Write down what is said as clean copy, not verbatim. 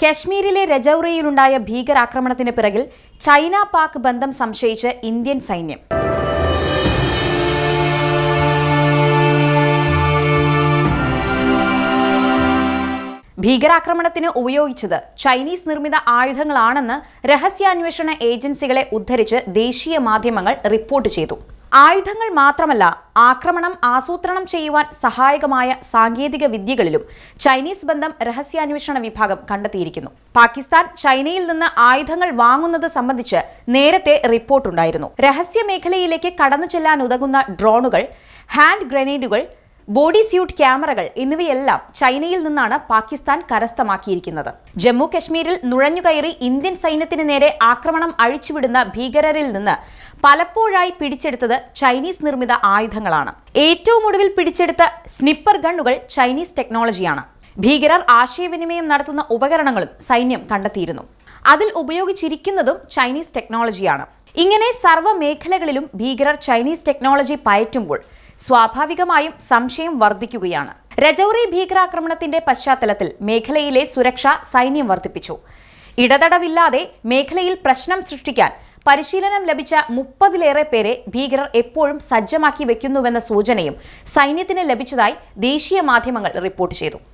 കശ്മീരിലെ രജൌറിയിലുണ്ടായ ഭീകരാക്രമണത്തിന് പിറകിൽ ചൈന പാക് ബന്ധം സംശയിച്ച് ഇന്ത്യൻ സൈന്യം. ഭീകരാക്രമണത്തിന് ഉപയോഗിച്ചത് ചൈനീസ് നിർമ്മിത ആയുധങ്ങളാണെന്ന് രഹസ്യാന്വേഷണ ഏജൻസികളെ ഉദ്ധരിച്ച് ദേശീയ മാധ്യമങ്ങൾ റിപ്പോർട്ട് ചെയ്തു. ആയുധങ്ങൾ മാത്രമല്ല, ആക്രമണം ആസൂത്രണം ചെയ്യുവാൻ സഹായകമായ സാങ്കേതിക വിദ്യകളിലും ചൈനീസ് ബന്ധം രഹസ്യാന്വേഷണ വിഭാഗം കണ്ടെത്തിയിരിക്കുന്നു. പാകിസ്ഥാൻ ചൈനയിൽ നിന്ന് ആയുധങ്ങൾ വാങ്ങുന്നത് സംബന്ധിച്ച് നേരത്തെ റിപ്പോർട്ടുണ്ടായിരുന്നു. രഹസ്യ മേഖലയിലേക്ക് കടന്നു ചെല്ലാൻ ഉതകുന്ന ഡ്രോണുകൾ, ഹാൻഡ് ഗ്രനേഡുകൾ, ബോഡി സ്യൂട്ട് ക്യാമറകൾ എന്നിവയെല്ലാം ചൈനയിൽ നിന്നാണ് പാകിസ്ഥാൻ കരസ്ഥമാക്കിയിരിക്കുന്നത്. ജമ്മു കശ്മീരിൽ നുഴഞ്ഞുകയറി ഇന്ത്യൻ സൈന്യത്തിന് നേരെ ആക്രമണം അഴിച്ചുവിടുന്ന ഭീകരരിൽ നിന്ന് പലപ്പോഴായി പിടിച്ചെടുത്തത് ചൈനീസ് നിർമ്മിത ആയുധങ്ങളാണ്. ഏറ്റവും ഒടുവിൽ പിടിച്ചെടുത്ത സ്നിപ്പർ ഗണ്ണുകൾ ചൈനീസ് ടെക്നോളജിയാണ്. ഭീകരർ ആശയവിനിമയം നടത്തുന്ന ഉപകരണങ്ങളും സൈന്യം കണ്ടെത്തിയിരുന്നു. അതിൽ ഉപയോഗിച്ചിരിക്കുന്നതും ചൈനീസ് ടെക്നോളജിയാണ്. ഇങ്ങനെ സർവ്വ മേഖലകളിലും ഭീകരർ ചൈനീസ് ടെക്നോളജി പയറ്റുമ്പോൾ സ്വാഭാവികമായും സംശയം വർദ്ധിക്കുകയാണ്. രജൌറി ഭീകരാക്രമണത്തിന്റെ പശ്ചാത്തലത്തിൽ മേഖലയിലെ സുരക്ഷ സൈന്യം വർദ്ധിപ്പിച്ചു. ഇടതടവില്ലാതെ മേഖലയിൽ പ്രശ്നം സൃഷ്ടിക്കാൻ പരിശീലനം ലഭിച്ച 30-ലേറെ പേരെ ഭീകരർ എപ്പോഴും സജ്ജമാക്കി വെക്കുന്നുവെന്ന സൂചനയും സൈന്യത്തിന് ലഭിച്ചതായി ദേശീയ മാധ്യമങ്ങൾ റിപ്പോർട്ട് ചെയ്തു.